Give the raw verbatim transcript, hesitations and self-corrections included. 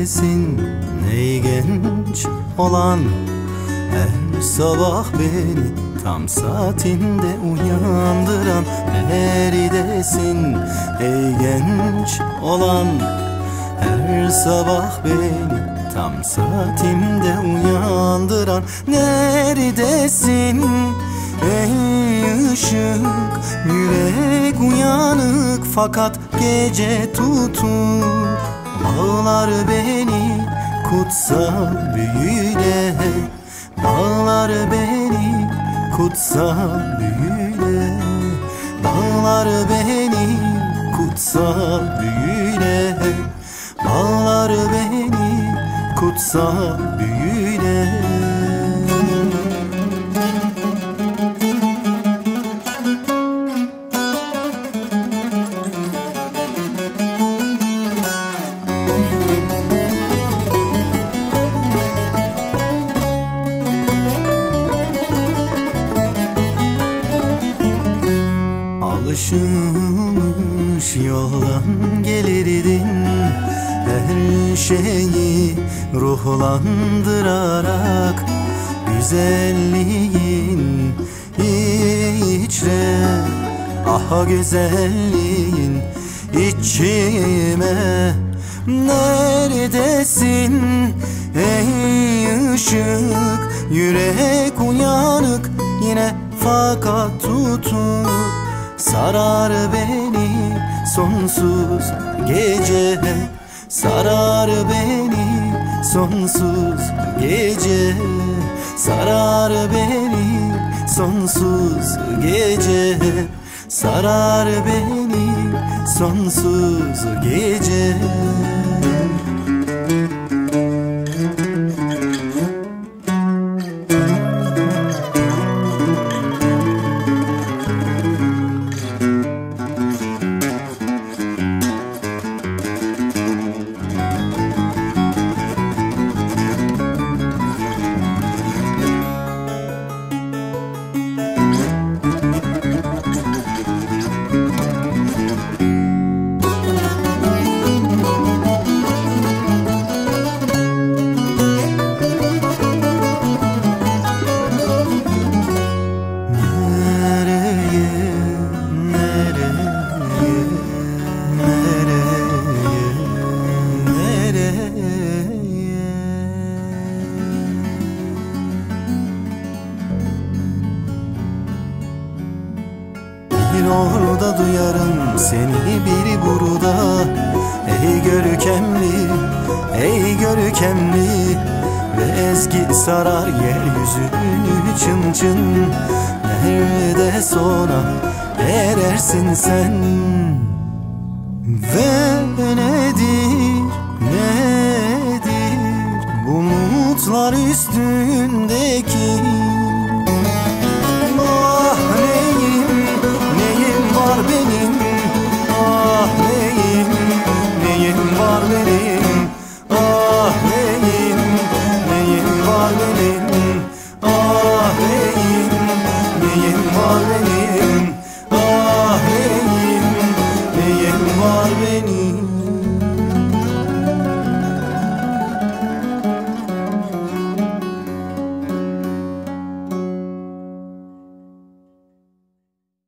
neredesin ey genç olan? Her sabah beni tam saatinde uyandıran neredesin ey genç olan? Her sabah beni tam saatimde uyandıran neredesin ey ışık? Yürek uyanık fakat gece tutur, bağlar beni kutsal büyüyle, bağlar beni kutsal büyüyle, bağlar beni kutsal büyüyle, bağlar beni kutsal büyüyle. Alışılmış yoldan gelirdin, her şeyi ruhlandırarak. Güzelliğin içre, aha güzelliğin içime. Neredesin ey ışık? Yürek uyanık yine fakat tutur, sarar beni sonsuz gece, sarar beni sonsuz gece, sarar beni sonsuz gece, sarar beni sonsuz gece. Bir orada duyarım seni, biri burada. Ey görkemli, ey görkemli ve ezgi sarar yeryüzünü çın çın. Nerede sona erersin sen? Ve nedir, nedir bu umutlar üstündeki